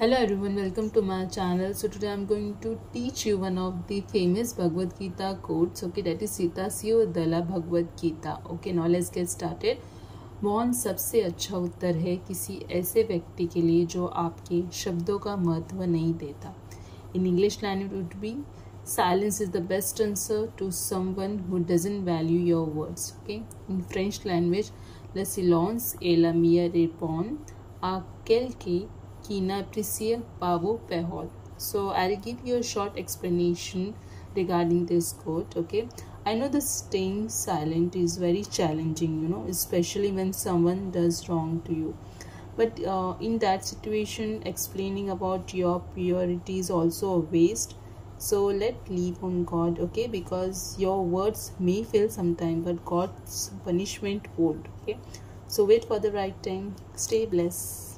Hello everyone, welcome to my channel. So today I'm going to teach you one of the famous Bhagavad Gita quotes. Okay, that is Sita Dala Bhagavad Gita. Okay, now let's get started. मौन सबसे अच्छा उत्तर है किसी ऐसे व्यक्ति के लिए जो आपके शब्दों का महत्व नहीं देता. In English language it would be silence is the best answer to someone who doesn't value your words. Okay, in French language le silence est la meilleure réponse à quelqu'un qui n'apprécie pas vos paroles. So I'll give you a short explanation regarding this quote. Okay, I know the staying silent is very challenging, especially when someone does wrong to you. But in that situation, explaining about your purity is also a waste. So let leave on God, okay? Because your words may fail sometime, but God's punishment won't. Okay. So wait for the right time. Stay blessed.